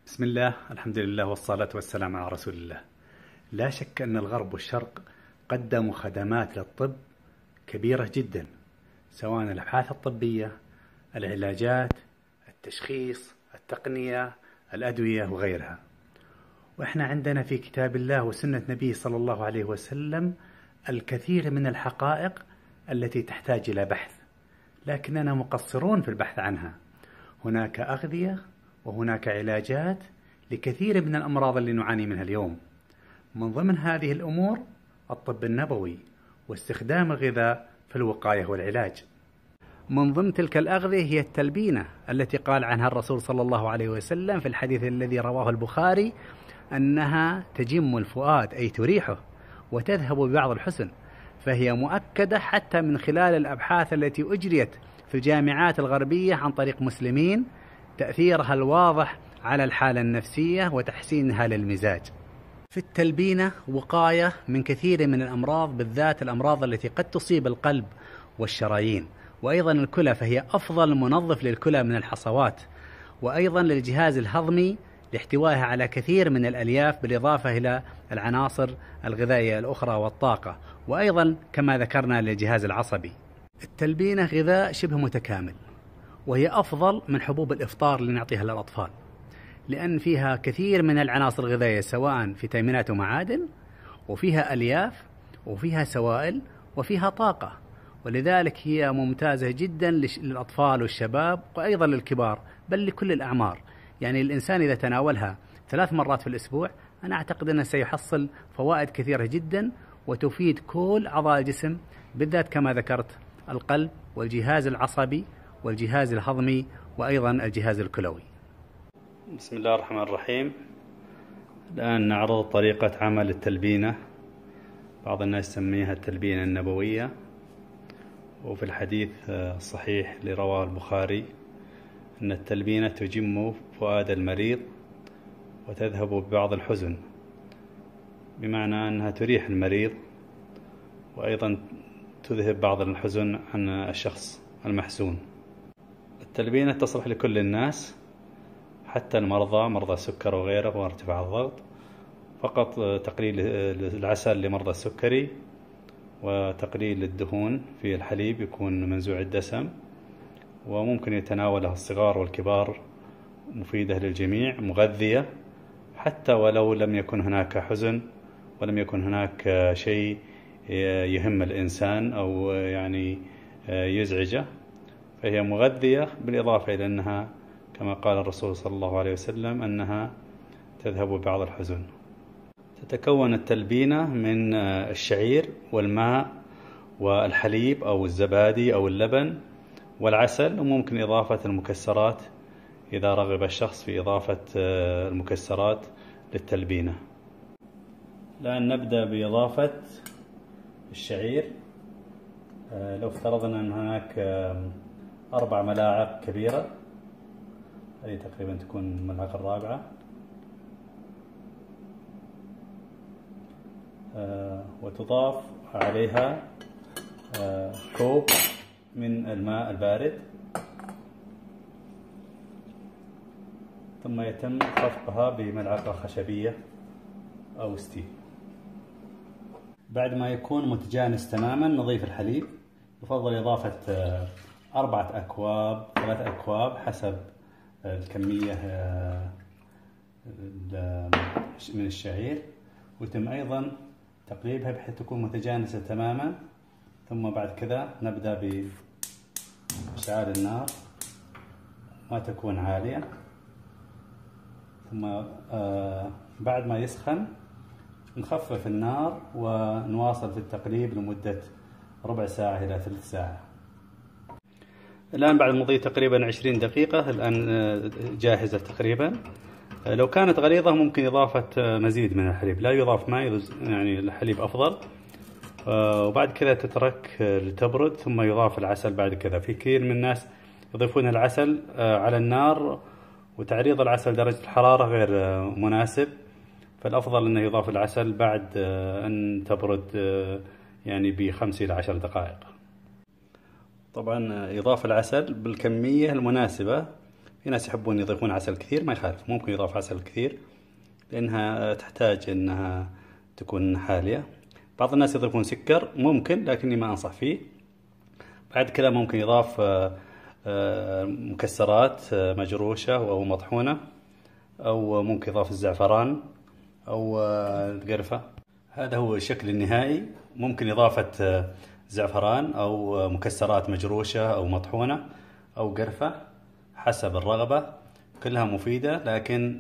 بسم الله، الحمد لله والصلاة والسلام على رسول الله. لا شك أن الغرب والشرق قدموا خدمات للطب كبيرة جدا، سواء الأبحاث الطبية، العلاجات، التشخيص، التقنية، الأدوية وغيرها. وإحنا عندنا في كتاب الله وسنة نبيه صلى الله عليه وسلم الكثير من الحقائق التي تحتاج إلى بحث، لكننا مقصرون في البحث عنها. هناك أغذية وهناك علاجات لكثير من الأمراض اللي نعاني منها اليوم. من ضمن هذه الأمور الطب النبوي واستخدام الغذاء في الوقاية والعلاج. من ضمن تلك الأغذية هي التلبينة التي قال عنها الرسول صلى الله عليه وسلم في الحديث الذي رواه البخاري أنها تجم الفؤاد، أي تريحه، وتذهب ببعض الحسن، فهي مؤكدة حتى من خلال الأبحاث التي أجريت في الجامعات الغربية عن طريق مسلمين، تأثيرها الواضح على الحالة النفسية وتحسينها للمزاج. في التلبينة وقاية من كثير من الأمراض، بالذات الأمراض التي قد تصيب القلب والشرايين، وأيضا الكلى، فهي أفضل منظف للكلى من الحصوات، وأيضا للجهاز الهضمي لاحتوائها على كثير من الألياف، بالإضافة إلى العناصر الغذائية الأخرى والطاقة، وأيضا كما ذكرنا للجهاز العصبي. التلبينة غذاء شبه متكامل، وهي أفضل من حبوب الإفطار اللي نعطيها للأطفال، لأن فيها كثير من العناصر الغذائية، سواء فيتامينات ومعادن، وفيها ألياف، وفيها سوائل، وفيها طاقة، ولذلك هي ممتازة جدا للأطفال والشباب، وأيضا للكبار، بل لكل الأعمار. يعني الإنسان إذا تناولها 3 مرات في الأسبوع، أنا أعتقد أنه سيحصل فوائد كثيرة جدا، وتفيد كل أعضاء الجسم، بالذات كما ذكرت القلب والجهاز العصبي والجهاز الهضمي وأيضا الجهاز الكلوي. بسم الله الرحمن الرحيم. الآن نعرض طريقة عمل التلبينة. بعض الناس يسميها التلبينة النبوية، وفي الحديث الصحيح اللي رواه البخاري أن التلبينة تجم فؤاد المريض وتذهب ببعض الحزن، بمعنى أنها تريح المريض، وأيضا تذهب بعض الحزن عن الشخص المحزون. التلبينة تصلح لكل الناس، حتى المرضى، مرضى السكر وغيره وارتفاع الضغط. فقط تقليل العسل لمرضى السكري، وتقليل الدهون في الحليب يكون منزوع الدسم، وممكن يتناولها الصغار والكبار، مفيدة للجميع، مغذية، حتى ولو لم يكن هناك حزن ولم يكن هناك شيء يهم الإنسان أو يعني يزعجه، فهي مغذية، بالإضافة إلى أنها كما قال الرسول صلى الله عليه وسلم أنها تذهب ببعض الحزن. تتكون التلبينة من الشعير والماء والحليب أو الزبادي أو اللبن والعسل، وممكن إضافة المكسرات إذا رغب الشخص في إضافة المكسرات للتلبينة. الآن نبدأ بإضافة الشعير. لو افترضنا أن هناك 4 ملاعق كبيرة، هذه تقريبا تكون الملعقة الرابعة، وتضاف عليها كوب من الماء البارد، ثم يتم خفقها بملعقة خشبية أو ستيل. بعد ما يكون متجانس تماما نضيف الحليب. يفضل إضافة 4 أكواب 3 أكواب حسب الكمية من الشعير، ويتم أيضا تقليبها بحيث تكون متجانسة تماما. ثم بعد كذا نبدأ بإشعال النار ما تكون عالية، ثم بعد ما يسخن نخفف النار ونواصل في التقليب لمدة ربع ساعة إلى 3 ساعة. الآن بعد مضي تقريبا 20 دقيقة، الآن جاهزة تقريبا. لو كانت غليظة ممكن إضافة مزيد من الحليب، لا يضاف ماء، يعني الحليب أفضل. وبعد كذا تترك لتبرد، ثم يضاف العسل بعد كذا. في كثير من الناس يضيفون العسل على النار، وتعريض العسل درجة الحرارة غير مناسب، فالأفضل أنه يضاف العسل بعد أن تبرد، يعني ب5 إلى 10 دقائق. طبعا إضافة العسل بالكمية المناسبة، في ناس يحبون يضيفون عسل كثير، ما يخالف، ممكن يضاف عسل كثير لأنها تحتاج أنها تكون حالية. بعض الناس يضيفون سكر، ممكن، لكني ما أنصح فيه. بعد كذا ممكن يضاف مكسرات مجروشة أو مطحونة، أو ممكن يضاف الزعفران أو القرفة. هذا هو الشكل النهائي. ممكن إضافة زعفران أو مكسرات مجروشة أو مطحونة أو قرفة حسب الرغبة، كلها مفيدة، لكن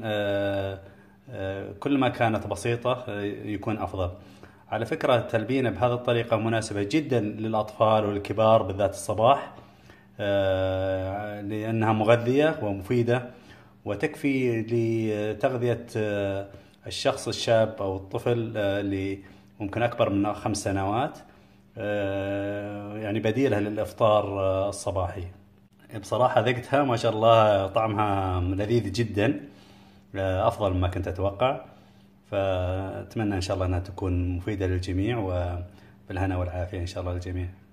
كل ما كانت بسيطة يكون أفضل. على فكرة التلبينة بهذه الطريقة مناسبة جدا للأطفال والكبار، بالذات الصباح، لأنها مغذية ومفيدة، وتكفي لتغذية الشخص الشاب أو الطفل اللي ممكن أكبر من 5 سنوات، يعني بديلها للإفطار الصباحي. بصراحة ذقتها ما شاء الله، طعمها لذيذ جدا، أفضل مما كنت أتوقع. فأتمنى إن شاء الله أنها تكون مفيدة للجميع، وبالهنا والعافية إن شاء الله للجميع.